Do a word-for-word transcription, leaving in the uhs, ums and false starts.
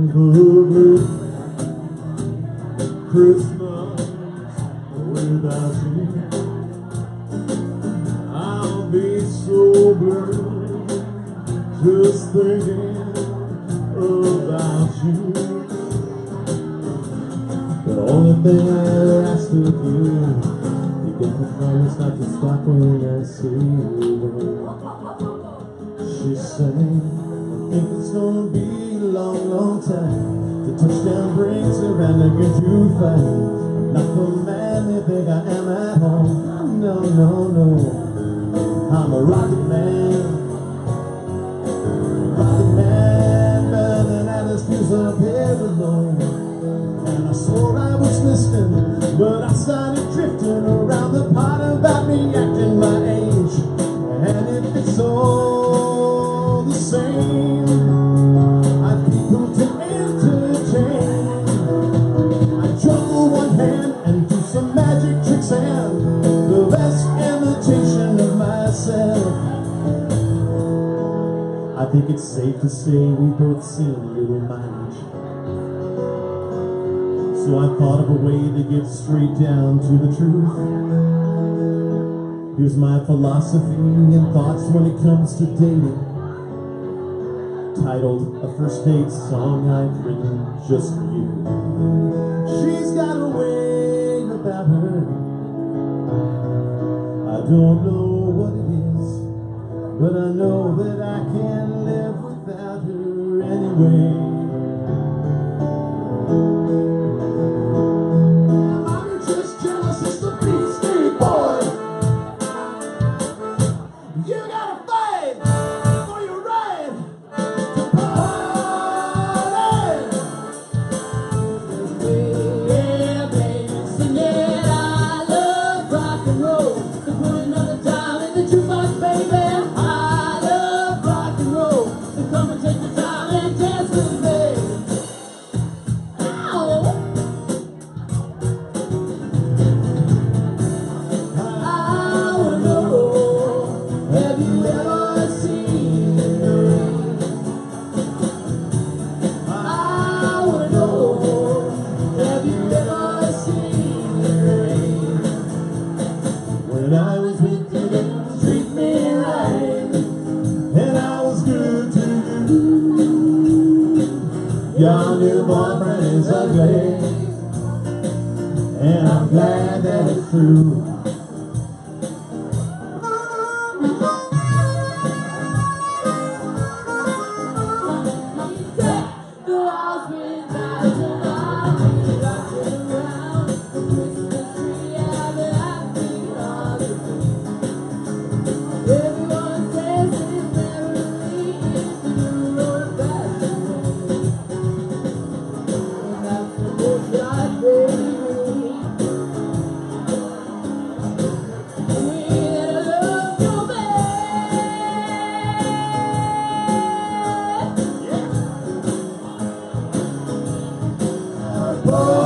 blue Christmas without you. I'll be so blue just thinking about you. The only thing I ever asked of you, you get the promise not to stop when I see you. She sang, I think it's gonna be a long, long time. The touchdown brings around again too fast. Not the man they think I am at home. No, no, no. I'm a rocket man. Rocket man, burning out his fuse up here alone. And I swore I was listening, but I started drifting around the part about me acting my age. And if it's all the same, I'd people to entertain. I juggle one hand and do some magic tricks and the best imitation of myself. I think it's safe to say we both seem a little mild. So I thought of a way to get straight down to the truth. Here's my philosophy and thoughts when it comes to dating. Titled, A First Date Song I've Written Just For You. She's got a way about her. I don't know what it is, but I know that I can't live without her anyway. When I was with you, treat me right, and I was good to you. Your new boyfriend is ugly, and I'm glad that it's true. Oh